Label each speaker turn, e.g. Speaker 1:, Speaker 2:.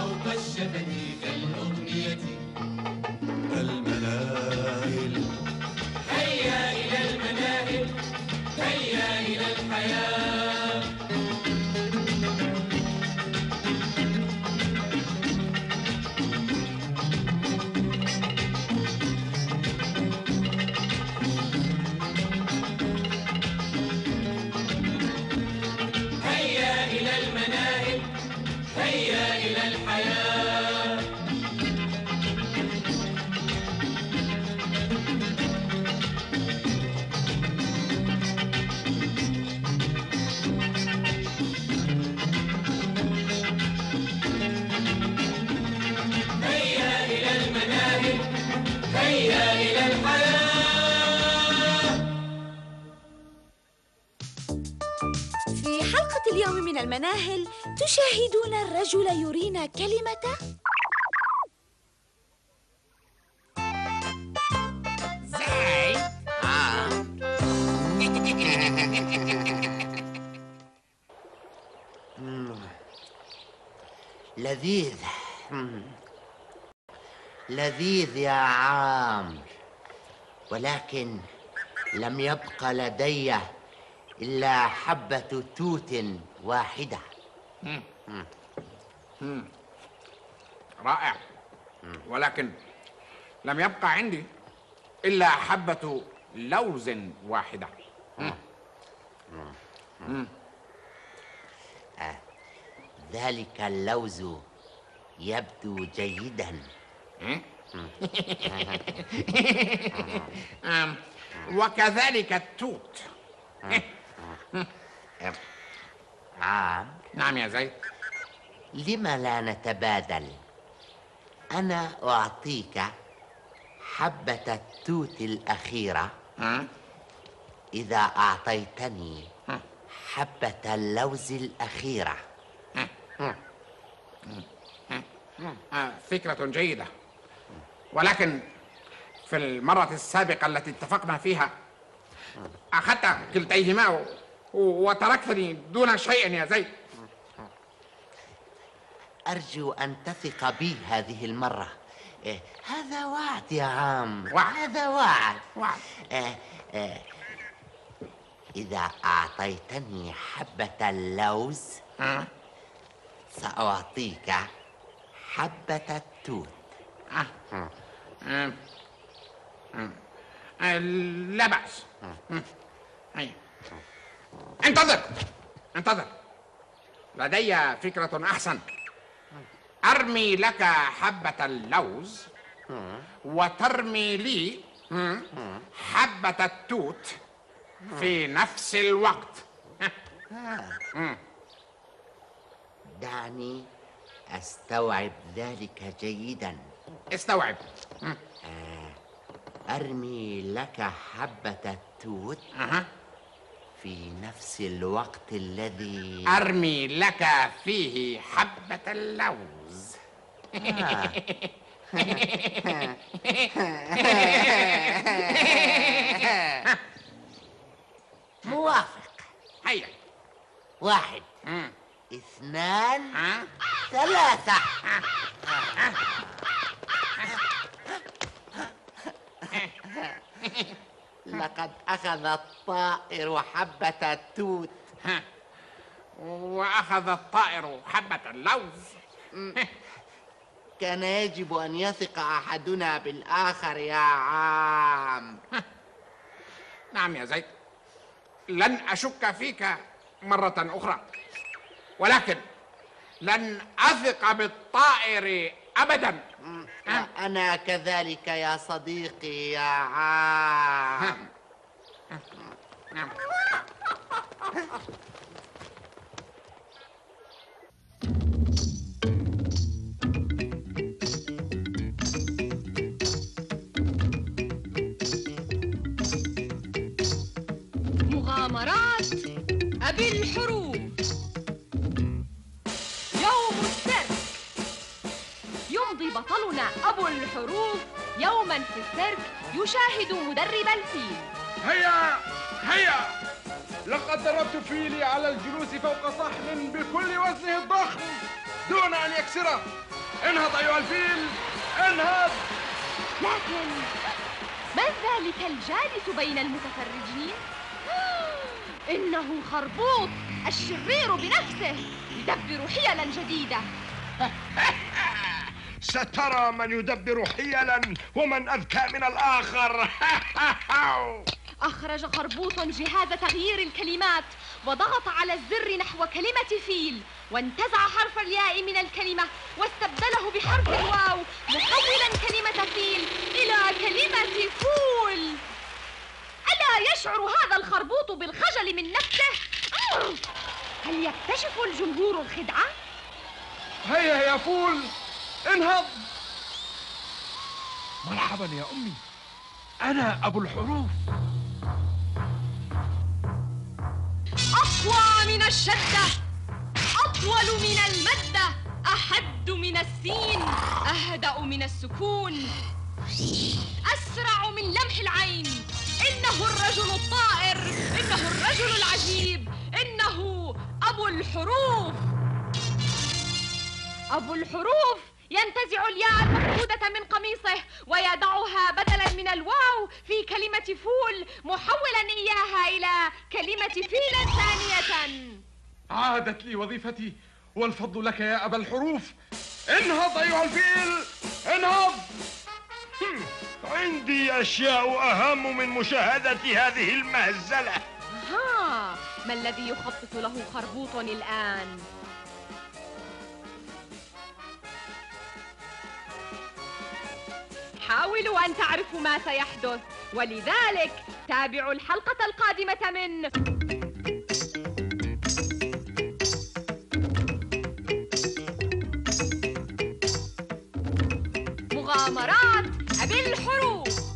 Speaker 1: فوق الشفتين كالأغنية. المناهل هيا إلى المناهل، هيا إلى الحياة. هيا إلى المناهل، هيا إلى الحياة. هيا إلى المناهل، هيا إلى الحياة.
Speaker 2: في حلقة اليوم من المناهل تشاهدون الرجل يرينا كلمة
Speaker 3: زي
Speaker 4: لذيذ. لذيذ يا عامر، ولكن لم يبق لدي إلا حبة توت واحدة.
Speaker 3: رائع، ولكن لم يبقى عندي إلا حبة لوز واحدة.
Speaker 4: ذلك اللوز يبدو جيدا.
Speaker 3: وكذلك التوت.
Speaker 4: عامر،
Speaker 3: نعم يا زيد.
Speaker 4: لم لا نتبادل؟ أنا أعطيك حبة التوت الأخيرة إذا أعطيتني حبة اللوز الأخيرة.
Speaker 3: فكرة جيدة، ولكن في المرة السابقة التي اتفقنا فيها أخذت كلتيهما وتركتني دون شيء يا زيد.
Speaker 4: أرجو أن تثق بي هذه المرة. هذا وعد يا عم،
Speaker 3: وعد.
Speaker 4: هذا وعد.
Speaker 3: وعد.
Speaker 4: إذا أعطيتني حبة اللوز سأعطيك حبة التوت.
Speaker 3: لا بأس. انتظر، لدي فكرة أحسن. أرمي لك حبة اللوز وترمي لي حبة التوت في نفس الوقت.
Speaker 4: دعني أستوعب ذلك جيدا.
Speaker 3: استوعب.
Speaker 4: أرمي لك حبة التوت في نفس الوقت الذي
Speaker 3: أرمي لك فيه حبة اللوز.
Speaker 4: موافق.
Speaker 3: هيا.
Speaker 4: 1 2 3. لقد أخذ الطائر حبة التوت
Speaker 3: وأخذ الطائر حبة اللوز.
Speaker 4: كان يجب أن يثق أحدنا بالآخر يا عام.
Speaker 3: نعم يا زيد، لن أشك فيك مرة أخرى، ولكن لن أثق بالطائر أبدا.
Speaker 4: أنا كذلك يا صديقي يا عام.
Speaker 5: مغامرات أبي الحروب. يوم السيرك. يمضي بطلنا أبو الحروب يوما في السيرك يشاهد مدرب الفيل.
Speaker 6: هيا هيا، لقد دربت فيلي على الجلوس فوق صحن بكل وزنه الضخم. دون أن يكسره. انهض أيها الفيل، انهض.
Speaker 5: لكن من ذلك الجالس بين المتفرجين؟ إنه خربوط الشرير بنفسه يدبر حيلا جديدة.
Speaker 6: سترى من يدبر حيلا ومن أذكى من الآخر.
Speaker 5: أخرج خربوط جهاز تغيير الكلمات وضغط على الزر نحو كلمة فيل، وانتزع حرف الياء من الكلمة واستبدله بحرف الواو، محولا كلمة فيل إلى كلمة فول. ألا يشعر هذا الخربوط بالخجل من نفسه؟ هل يكتشف الجمهور الخدعة؟
Speaker 6: هيا يا فول، انهض. مرحبا يا أمي، أنا أبو الحروف.
Speaker 5: أقوى من الشدة، أطول من المدة، أحد من السين، أهدأ من السكون، أسرع من لمح العين. إنه الرجل الطائر، إنه الرجل العجيب، إنه أبو الحروف. أبو الحروف ينتزع الياء المفقودة من قميصه ويضعها بدلا من الواو في كلمة فول، محولا إياها إلى كلمة فيل ثانية.
Speaker 6: عادت لي وظيفتي، والفضل لك يا أبا الحروف. انهض أيها الفيل، انهض. عندي أشياء أهم من مشاهدة هذه المهزلة.
Speaker 5: ما الذي يخطط له خربوط الآن؟ حاولوا أن تعرفوا ما سيحدث، ولذلك تابعوا الحلقة القادمة من مغامرات أبي الحروف.